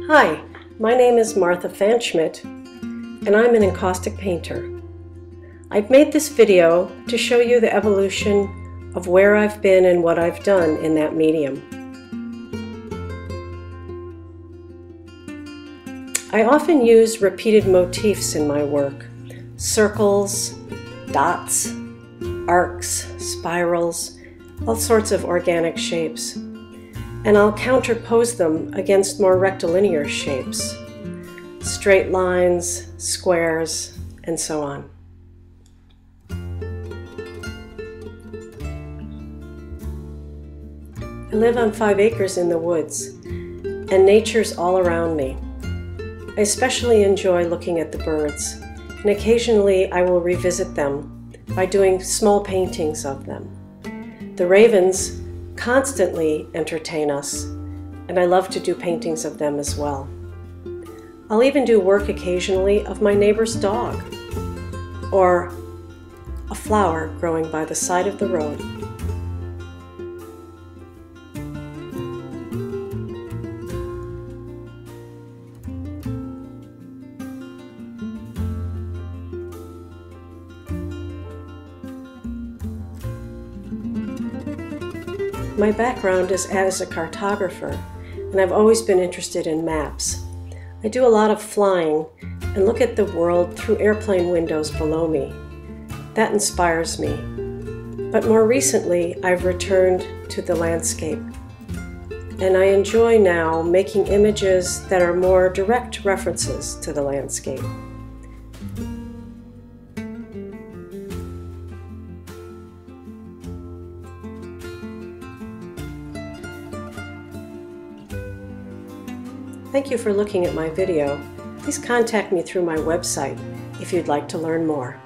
Hi, my name is Martha Pfanschmidt, and I'm an encaustic painter. I've made this video to show you the evolution of where I've been and what I've done in that medium. I often use repeated motifs in my work: circles, dots, arcs, spirals, all sorts of organic shapes. And I'll counterpose them against more rectilinear shapes, straight lines, squares, and so on. I live on 5 acres in the woods, and nature's all around me. I especially enjoy looking at the birds, and occasionally I will revisit them by doing small paintings of them. The ravens constantly entertain us, and I love to do paintings of them as well. I'll even do work occasionally of my neighbor's dog, or a flower growing by the side of the road. My background is as a cartographer, and I've always been interested in maps. I do a lot of flying and look at the world through airplane windows below me. That inspires me. But more recently, I've returned to the landscape. And I enjoy now making images that are more direct references to the landscape. Thank you for looking at my video. Please contact me through my website if you'd like to learn more.